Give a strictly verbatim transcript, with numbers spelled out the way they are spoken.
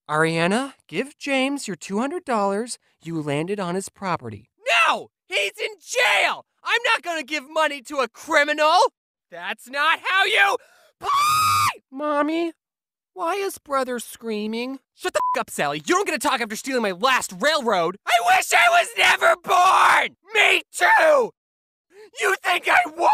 Ariana, give James your two hundred dollars. You landed on his property. No! He's in jail! I'm not gonna give money to a criminal! That's not how you... Mommy, why is brother screaming? Shut the f up, Sally. You don't get to talk after stealing my last railroad. I wish I was never born! Me too! You think I